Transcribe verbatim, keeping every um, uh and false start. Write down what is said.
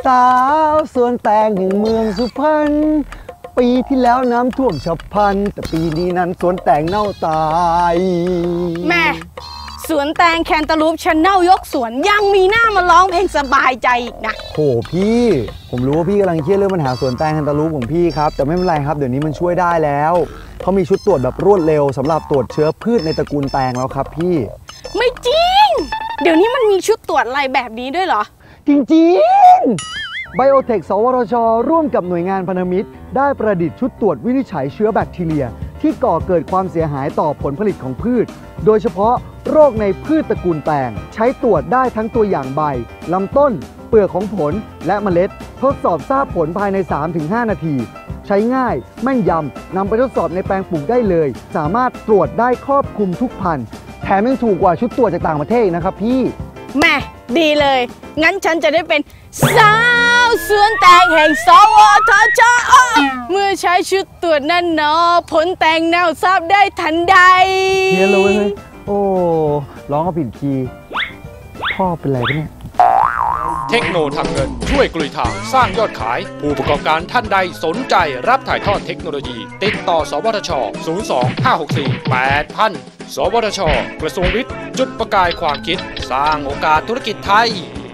สาวสวนแตงแห่งเมืองสุพรรณปีที่แล้วน้ำท่วมฉับพลันแต่ปีนี้นั้นสวนแตงเน่าตายแม่สวนแตงแคนตาลูปฉันเน่ายกสวนยังมีหน้ามาร้องเพลงสบายใจอีกนะโหพี่ผมรู้ว่าพี่กำลังเครียดเรื่องปัญหาสวนแตงแคนตาลูปของพี่ครับแต่ไม่เป็นไรครับเดี๋ยวนี้มันช่วยได้แล้วเขามีชุดตรวจแบบรวดเร็วสำหรับตรวจเชื้อพืชในตระกูลแตงแล้วครับพี่ไม่จริงเดี๋ยวนี้มันมีชุดตรวจอะไรแบบนี้ด้วยเหรอจริงๆ Biotech สวทช.ร่วมกับหน่วยงานพันธมิตรได้ประดิษฐ์ชุดตรวจวินิจฉัยเชื้อแบคทีเรียที่ก่อเกิดความเสียหายต่อผลผลิตของพืชโดยเฉพาะโรคในพืชตระกูลแตงใช้ตรวจได้ทั้งตัวอย่างใบลำต้นเปลือกของผลและเมล็ดทดสอบทราบผลภายใน สามถึงห้า นาทีใช้ง่ายแม่นยำนำไปทดสอบในแปลงปลูกได้เลยสามารถตรวจได้ครอบคลุมทุกพันธุ์แถมยังถูกกว่าชุดตรวจจากต่างประเทศนะครับพี่แม่ดีเลยงั้นฉันจะได้เป็นสาวสวนแตงแห่งสวทช.เมื่อใช้ชุดตรวจนั่นเนาะผลแตงเน่าทราบได้ทันใดเพี้ยนเลยเฮ้ยโอ้ร้องก็ผิดคีย์พ่อเป็นไรปะเนี่ยเทคโนทางเงินช่วยกลุยทางสร้างยอดขายผู้ประกอบการท่านใดสนใจรับถ่ายทอดเทคโนโลยีติดต่อสวทช. ศูนย์ สอง ห้า หก สี่ แปด ศูนย์ ศูนย์ สวทช.กระทรวงวิทย์จุดประกายความคิดสร้างโอกาสธุรกิจไทย